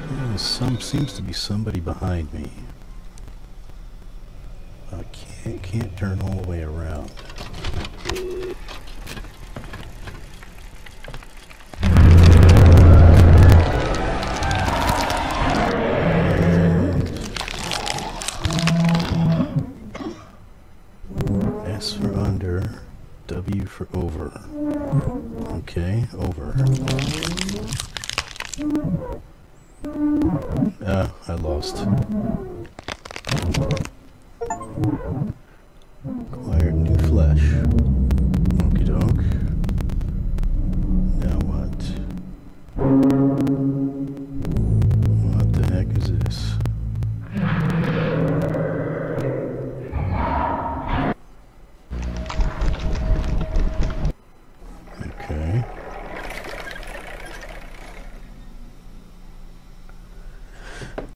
Seems to be somebody behind me. I can't turn all the way around. S for under, W for over. Okay, over. I lost. Acquired new flesh.